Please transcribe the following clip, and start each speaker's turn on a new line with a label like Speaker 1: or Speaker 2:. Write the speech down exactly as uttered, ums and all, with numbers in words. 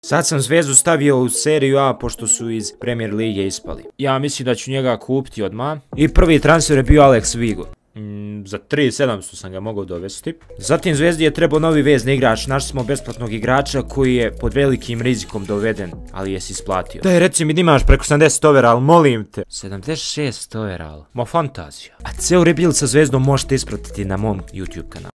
Speaker 1: Sad sam Zvezdu stavio u seriju A pošto su iz Premier lige ispali. Ja mislim da ću njega kupiti odmah. I prvi transfer je bio Alex Vigo. Mm, za tri hiljade sedamsto sam ga mogao dovesti. Zatim Zvezdi je trebao novi vezni igrač. Našli smo besplatnog igrača koji je pod velikim rizikom doveden, ali je se isplatio. Daj reci mi da imaš preko sedamdeset overall, molim te. sedamdeset šest overall. Ma fantazija. A ceo rebuild sa Zvezdom možete ispratiti na mom YouTube kanalu.